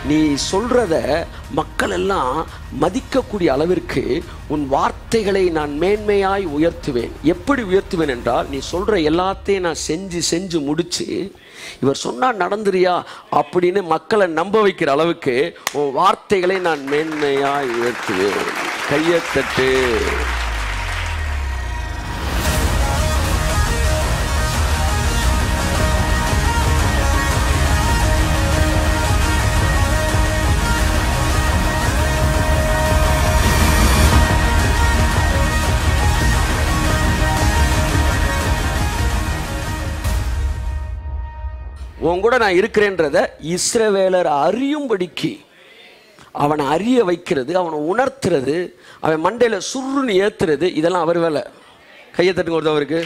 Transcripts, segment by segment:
நீ சொல்றத மக்கள் எல்லாம் மதிக்கக்கூடிய அளவிற்கு உன் வார்த்தைகளை நான் மேன்மையாய் உயர்த்துவேன். எப்படி உயர்த்துவேன் என்றால், நீ சொல்ற எல்லாத்தையும் நான் செஞ்சு முடிச்சு இவர் சொன்னா நடந்துறியா அப்படின்னு மக்களை நம்ப வைக்கிற அளவுக்கு உன் வார்த்தைகளை நான் மேன்மையாய் உயர்த்துவேன். கையை தட்டு. உன் கூட நான் இருக்கிறேன்றத இஸ்ரவேலர் அறியும்படிக்கு அவனை அறிய வைக்கிறது, அவனை உணர்த்துறது, அவன் மண்டையில் சுருன்னு ஏத்துறது, இதெல்லாம் அவர் வேலை. கையை தட்டுங்க ஒருத்தவருக்கு.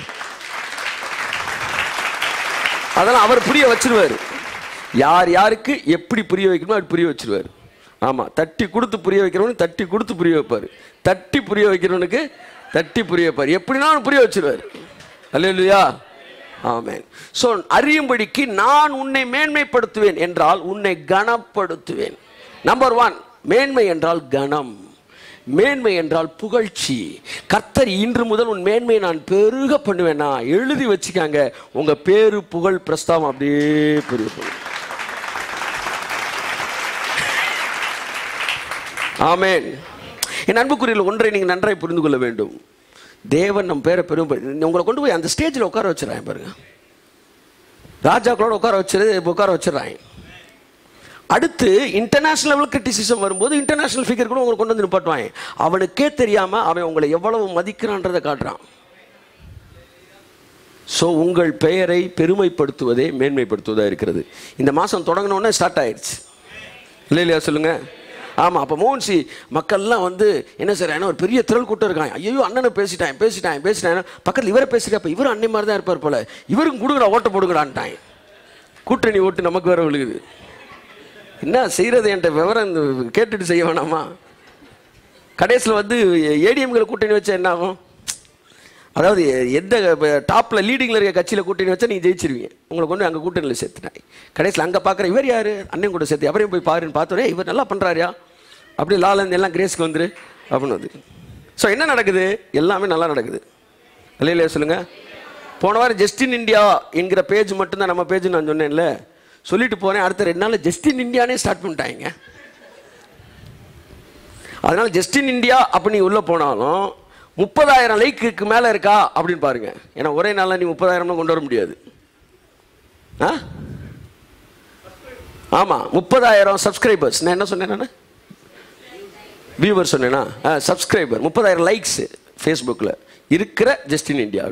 அதெல்லாம் அவர் புரிய வச்சிருவார். யார் யாருக்கு எப்படி புரிய வைக்கணுமோ அப்படி புரிய வச்சிருவார். ஆமாம், தட்டி கொடுத்து புரிய வைக்கிறவனுக்கு தட்டி கொடுத்து புரிய வைப்பார். தட்டி புரிய வைக்கிறவனுக்கு தட்டி புரிய வைப்பார். எப்படின்னா புரிய வச்சிருவார். அல்லேலூயா, ஆமென். ஸோ அறியும்படிக்கு நான் உன்னை மேன்மைப்படுத்துவேன் என்றால் உன்னை கனப்படுத்துவேன். நம்பர் 1, மேன்மை என்றால் கனம், மேன்மை என்றால் புகழ்ச்சி. கர்த்தர் இன்று முதல் உன் மேன்மையை நான் பெருக பண்ணுவேன். எழுதி வச்சுக்காங்க, உங்க பேரு புகழ் பிரஸ்தாவம் அப்படியே பெருக பண்ணும். ஆமென். என் அன்புக்குரியல் ஒன்றை நீங்கள் நன்றாய் புரிந்து கொள்ள வேண்டும். தேவன் நம் பேரை பெரும் உங்களை கொண்டு போய் அந்த ஸ்டேஜில் உட்கார வச்சிடறாங்க பாருங்க. ராஜாக்களோட உட்கார வச்சிடறாங்க. அடுத்து இன்டர்நேஷனல் லெவல் கிரிட்டிசிசம் வரும்போது இன்டர்நேஷனல் ஃபிகர் கூட உங்களை கொண்டு வந்து நிப்பாட்டுவாங்க. அவனுக்கே தெரியாம அவன் உங்களை எவ்வளவு மதிக்கிறான்றதை காட்டுறான். ஸோ உங்கள் பெயரை பெருமைப்படுத்துவதே மேன்மைப்படுத்துவதாக இருக்கிறது. இந்த மாதம் தொடங்கினோடனே ஸ்டார்ட் ஆயிடுச்சு இல்லையா? சொல்லுங்க. ஆமாம். அப்போ மோகன்சி மக்கள்லாம் வந்து என்ன செய்றாங்க, ஒரு பெரிய திரள் கூட்டம் இருக்காங்க. ஐயோ அண்ணனை பேசிட்டான் பக்கத்தில் இவரை பேசுகிறேன். அப்போ இவரும் அண்ணன் மாதிரி தான் இருப்பார் போல, இவருக்கும் கொடுக்குறா ஓட்ட போடுங்கடான்ட்டாங்க. கூட்டணி ஓட்டு நமக்கு வேற விழுகுது. என்ன செய்கிறது என்ற விவரம் கேட்டுட்டு செய்ய வேணாமா? கடைசியில் வந்து ஏடிஎம்களை கூட்டணி வச்சா என்ன ஆகும்? அதாவது எந்த டாப்பில் லீடிங்கில் இருக்க கட்சியில் கூட்டணி வச்சா நீங்கள் ஜெயிச்சிருவீங்க. உங்களை கொண்டு அங்கே கூட்டணியில் சேர்த்துட்டாங்க. கடைசியில் அங்கே பார்க்குற இவர் யார், அண்ணன் கூட சேர்த்து அவரையும் போய் பாருன்னு பார்த்தோன்னே இவர் நல்லா பண்ணுறாரியா, அப்படி லாலந்து எல்லாம் கிரேஸ்க்கு வந்துரு அப்படின்னு வந்து. ஸோ என்ன நடக்குது? எல்லாமே நல்லா நடக்குது இல்லையா? சொல்லுங்கள். போன வாரம் ஜஸ்டின் இந்தியா என்கிற பேஜ் மட்டும்தான் நம்ம பேஜ் நான் சொன்னேன்ல, சொல்லிட்டு போனேன். அடுத்த 2 நாள் ஜஸ்டின் இந்தியானே ஸ்டார்ட் பண்ணிட்டாங்க. அதனால ஜஸ்டின் இந்தியா அப்படி உள்ளே போனாலும் 30,000 லைக்கு மேலே இருக்கா அப்படின்னு பாருங்க. ஏன்னா ஒரே நாளில் நீ 30,000 கொண்டு வர முடியாது. ஆமாம், 30,000 சப்ஸ்கிரைபர்ஸ். நான் என்ன சொன்னேன்? நான் வியூவர் சொன்னேன்னா சப்ஸ்கிரைபர் 30,000 லைக்ஸ் ஃபேஸ்புக்கில் இருக்கிற Justin India.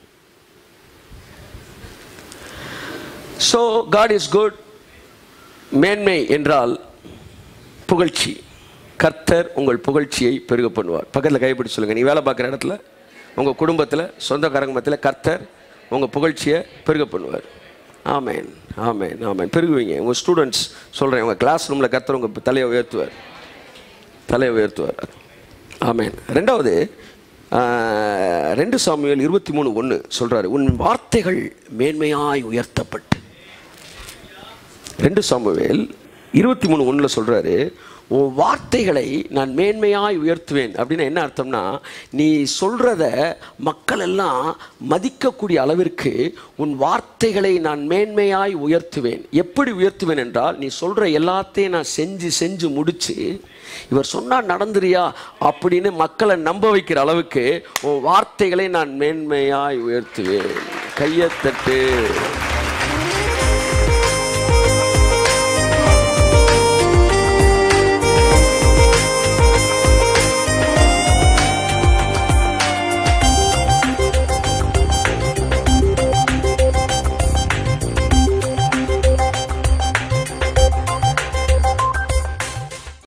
So God is good. மேன்மை என்றால் புகழ்ச்சி. கர்த்தர் உங்கள் புகழ்ச்சியை பெருக பண்ணுவார். பக்கத்தில் கைப்பிடி சொல்லுங்கள். நீ வேலை பார்க்குற இடத்துல, உங்கள் குடும்பத்தில், சொந்தக்காரங்க மத்தியில் கர்த்தர் உங்கள் புகழ்ச்சியை பெருக பண்ணுவார். ஆமேன், ஆமேன், ஆமேன். பெருகுவீங்க. உங்கள் ஸ்டூடெண்ட்ஸ் சொல்கிறேன், உங்கள் கிளாஸ் ரூமில் கர்த்தர் உங்கள் தலையை உயர்த்துவார். ஆமேன். ரெண்டாவது 2 சாமுவேல் 23:1 சொல்கிறாரு, உன் வார்த்தைகள் மேன்மையாய் உயர்த்தப்பட்டு. 2 சாமுவேல் 23:1 சொல்கிறாரு, உன் வார்த்தைகளை நான் மேன்மையாய் உயர்த்துவேன். அப்படின்னா என்ன அர்த்தம்னா, நீ சொல்கிறத மக்கள் எல்லாம் மதிக்கக்கூடிய அளவிற்கு உன் வார்த்தைகளை நான் மேன்மையாய் உயர்த்துவேன். எப்படி உயர்த்துவேன் என்றால், நீ சொல்கிற எல்லாத்தையும் நான் செஞ்சு முடிச்சு இவர் சொன்னால் நடந்துறியா அப்படின்னு மக்களை நம்ப வைக்கிற அளவுக்கு உன் வார்த்தைகளை நான் மேன்மையாய் உயர்த்துவேன். கையை தட்டு.